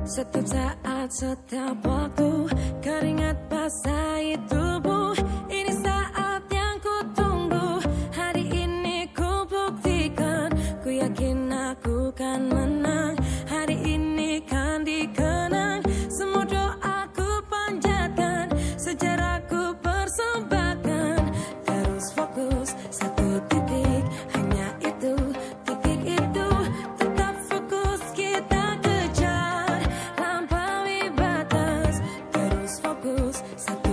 Setiap saat, setiap waktu, keringat basahi tubuh. Ini saat yang ku tunggu. Hari ini ku buktikan, ku yakin aku kan menang. Hari ini kan dikenang, semua doaku panjatkan, sejarahku persembahkan. Terus fokus, satu titik, hanya itu, titik itu. Tetap fokus, kita kejar, lampaui batas. Terus fokus, satu